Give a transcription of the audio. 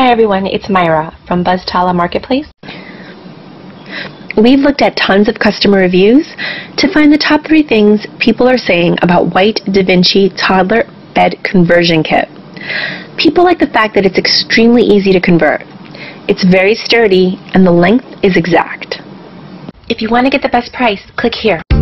Hi everyone, it's Myra from Buzztala Marketplace. We've looked at tons of customer reviews to find the top 3 things people are saying about white Davinci Toddler bed conversion kit. People like the fact that it's extremely easy to convert. It's very sturdy and the length is exact. If you want to get the best price, click here.